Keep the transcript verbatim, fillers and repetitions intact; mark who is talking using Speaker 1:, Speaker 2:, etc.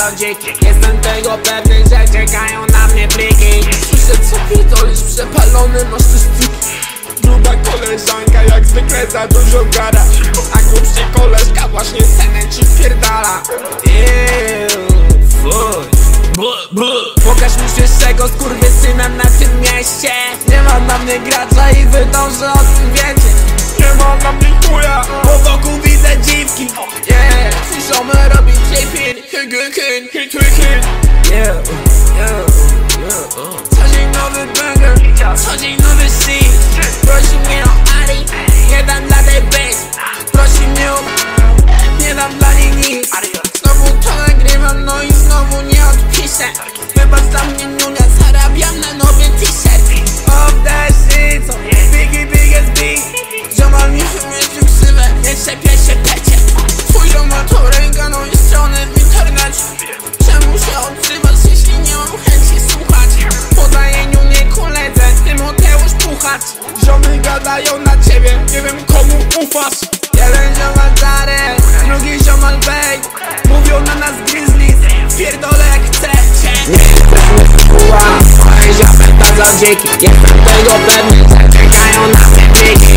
Speaker 1: zadzał dziki. Jestem tego pewny, że czekają na mnie pliki.
Speaker 2: Słyszę co pierdolisz, przepalony masz te styki. Gruba koleżanka jak zwykle za dużo gada, a głupszy koleżka właśnie scenę ci wpierdala.
Speaker 1: Pokaż mi świeższego skurwysynem na tym mieście. Nie ma na mnie gracza i wy dobrze o tym wiecie.
Speaker 2: Nie ma na mnie chuja,
Speaker 1: bo wokół widzę dziwki. Yeah, przyszłomy robić hip-hit, hip-hit, hip-hit. Yeah, yeah, yeah. Co dzień nowy banger, co dzień nowy shit. Prosi mnie o Ari, nie dam dla tej bitch. Prosi mnie o... nie dam dla niej nic. Znowu to nagrywam, no i znowu nie odpiszę. Wybacz za mnie niunia, zarabiam na nowy t-shirt. Of that shit, so biggie, biggest beat. Ziomal mi się mieścił ksywę, nie czepiaj się pecie. Twój ziomal to ręka, no i strony w internecie. Czemu się odzywasz, jeśli nie mam chęci słuchać? Podaję niunie koledze, Tymoteusz Puchacz.
Speaker 2: Ziomy gadają na ciebie, nie wiem komu ufasz.
Speaker 1: Jeden ziomal Darek, drugi ziomal Bej. Mówią na nas Grizzlies, pierdolę jak chcecie. Nie jesteśmy szkoła, moje ziomy to za dziki. Jestem tego pewny, że czekają na mnie pliki.